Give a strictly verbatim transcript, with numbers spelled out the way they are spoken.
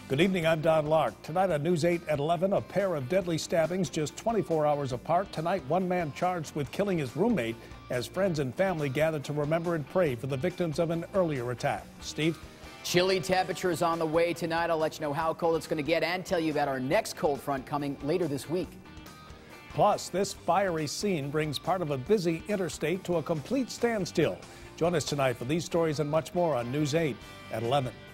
Good evening, I'm Don Lark. Tonight on News eight at eleven, a pair of deadly stabbings just twenty-four hours apart. Tonight, one man charged with killing his roommate as friends and family gather to remember and pray for the victims of an earlier attack. Steve? Chilly temperatures on the way tonight. I'll let you know how cold it's going to get and tell you about our next cold front coming later this week. Plus, this fiery scene brings part of a busy interstate to a complete standstill. Join us tonight for these stories and much more on News eight at eleven.